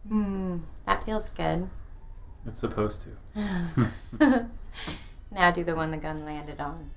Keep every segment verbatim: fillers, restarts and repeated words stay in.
Hmm, that feels good. It's supposed to. Now do the one the gun landed on.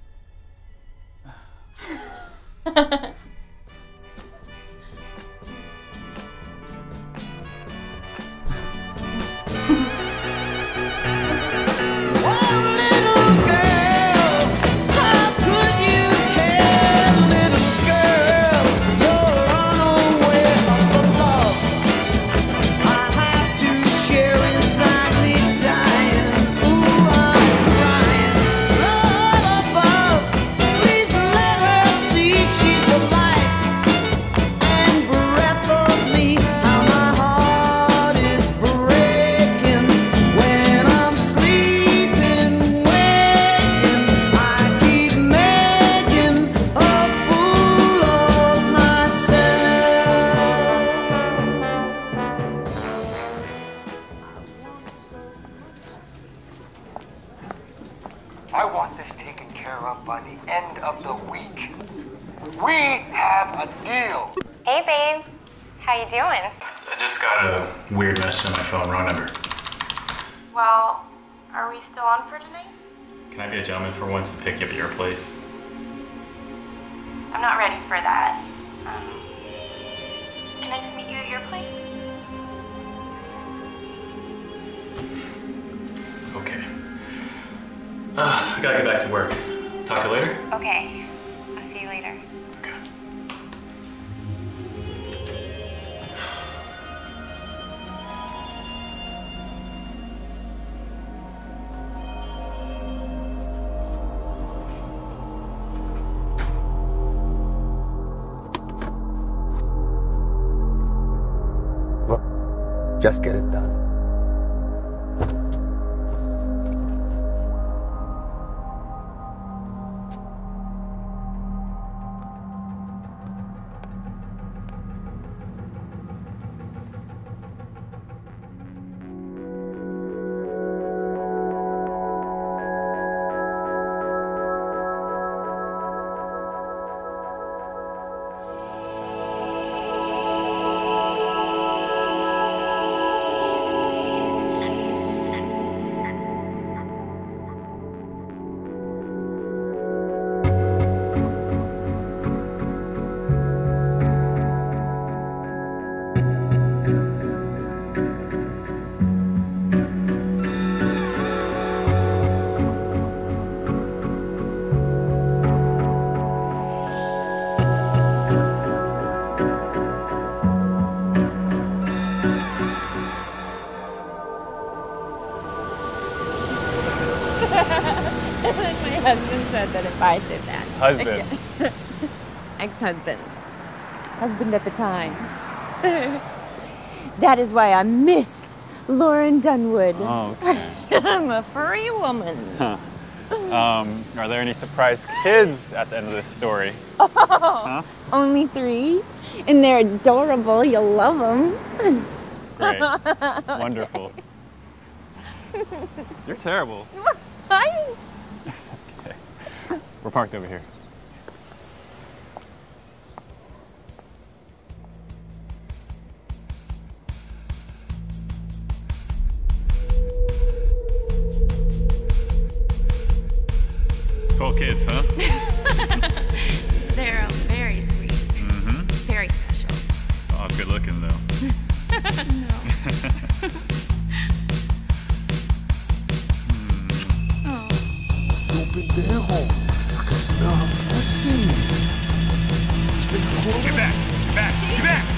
I want this taken care of by the end of the week. We have a deal. Hey, babe. How you doing? I just got a weird message on my phone, wrong number. Well, are we still on for tonight? Can I be a gentleman for once and pick you up at your place? I'm not ready for that. Um, can I just meet you at your place? Okay. Uh, I gotta get back to work. Talk to you later? Okay. I'll see you later. Okay. Look, just get it done. My husband said that if I did that. Husband. Ex-husband. Husband at the time. That is why I'm Miss Lauren Dunwood. Oh, okay. I'm a furry woman. Huh. Um, are there any surprise kids at the end of this story? Oh, huh? Only three, and they're adorable. You'll love them. Great. Wonderful. You're terrible. Hi. Okay. We're parked over here. Twelve kids, huh? They're uh, very sweet. Mm-hmm. Very special. Oh, it's good looking, though. No. Oh. No pendejo. I can smell pussy. Get back! Get back! Get back!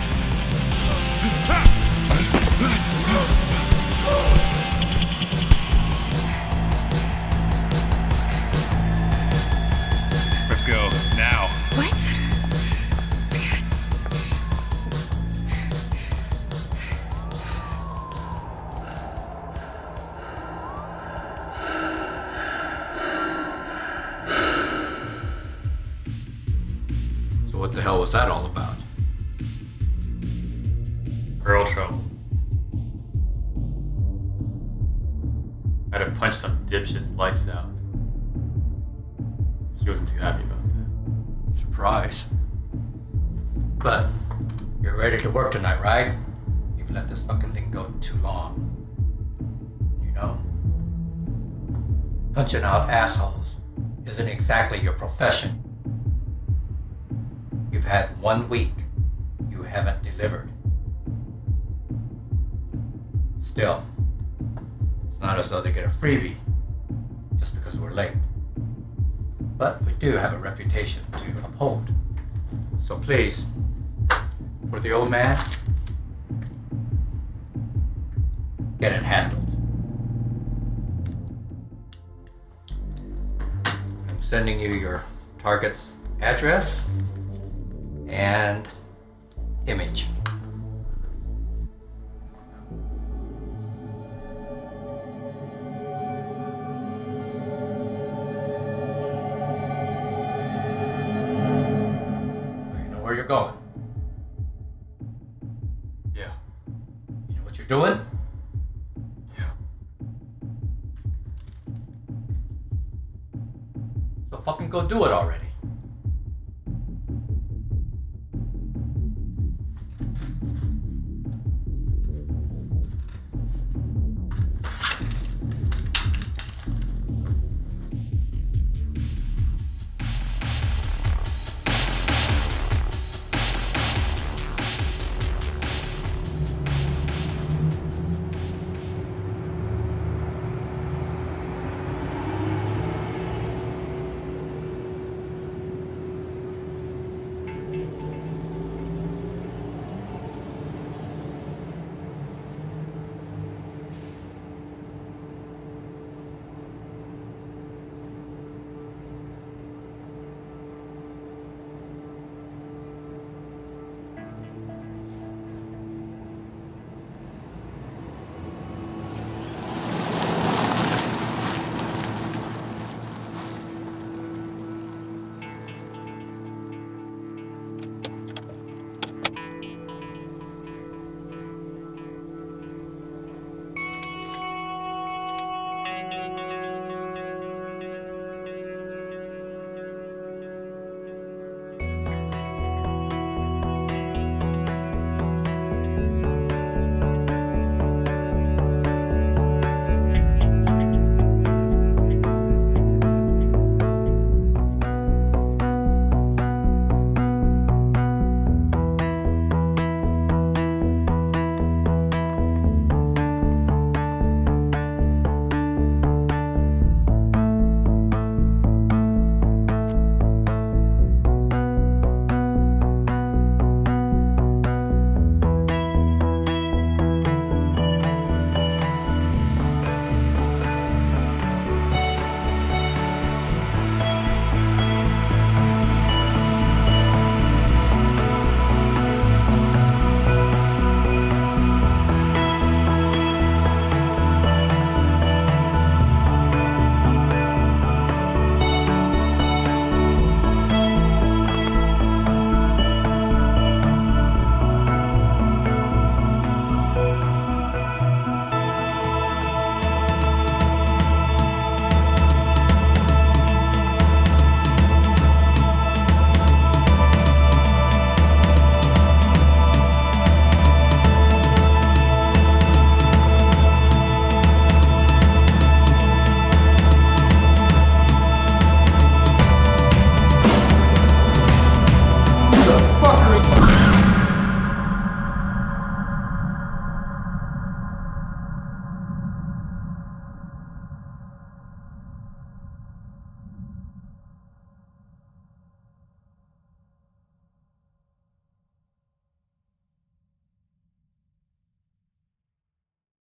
Let's go, now. What? So what the hell was that all about? Girl trouble. I had to punch some dipshit's lights out. She wasn't too happy about that. Surprise. But you're ready to work tonight, right? Even You've let this fucking thing go too long. You know? Punching out assholes isn't exactly your profession. You've had one week. You haven't delivered. Still, it's not as though they get a freebie just because we're late. But we do have a reputation to uphold. So please, for the old man, get it handled. I'm sending you your target's address and image. Where you're going? Yeah. You know what you're doing? Yeah. So fucking go do it already.